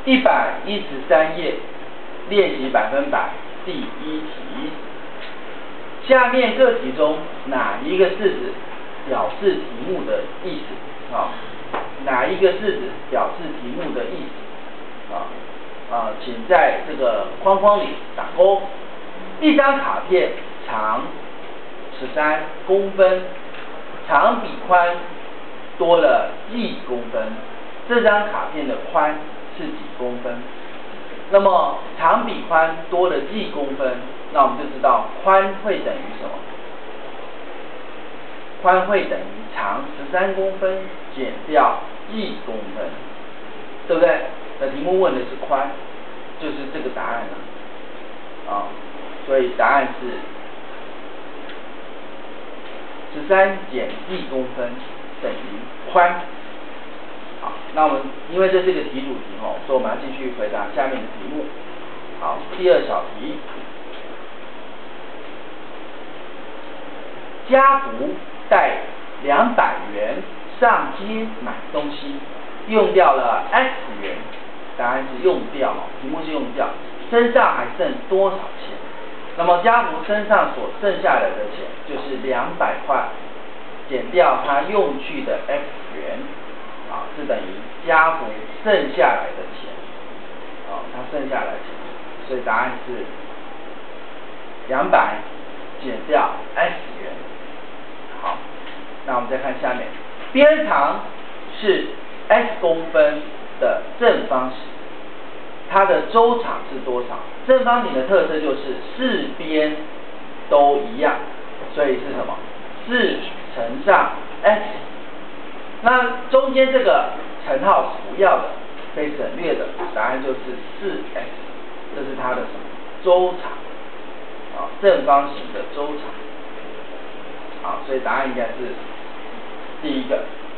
113页，练习100%第1题。下面各题中哪一个式子表示题目的意思？哪一个式子表示题目的意思？请在这个框框里打勾。一张卡片长13公分，长比宽多了几公分，这张卡片的宽是几公分？那么长比宽多了几公分，那我们就知道宽会等于什么？宽会等于长13公分减掉几公分，对不对？那题目问的是宽，就是这个答案了。所以答案是13减几公分等于宽。好，那我们因为这是个题主题所以我们要继续回答下面的题目。好，第2小题，家福带200元上街买东西，用掉了 X 元，答案是用掉，题目是用掉，身上还剩多少钱？那么家福身上所剩下来的钱就是200块，减掉他用去的 X 元，是等于家福剩下来的钱，他剩下来的钱，所以答案是200减掉 X 元。好，那我们再看下面，边长是 X 公分的正方形，它的周长是多少？正方形的特色就是四边都一样，所以是什么？4乘上 X。那中间这个乘号是不要的，可以省略的，答案就是4x，这是它的什么？周长，正方形的周长。好，所以答案应该是第一个。